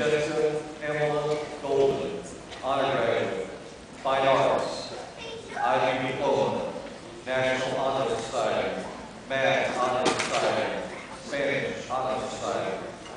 Jessica Pamela Golden, honor graduate, fine arts, IB diploma, National Honor Society, Math Honor Society, Spanish Honor Society.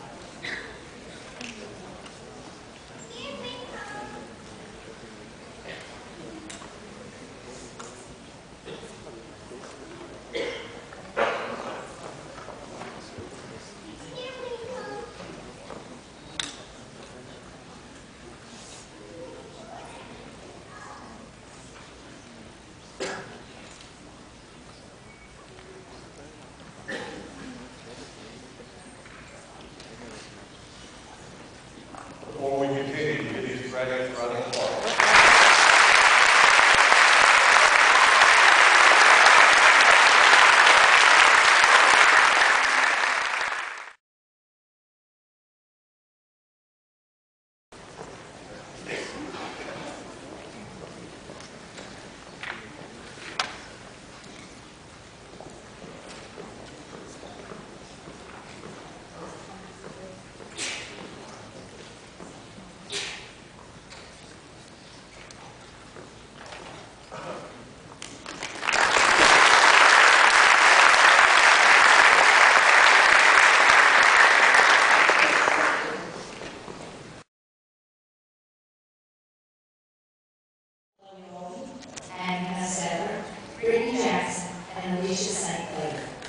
Before we continue, give these graduates a round of applause. and Hannah Sever, Brittany Jackson, and Alicia St. Clair.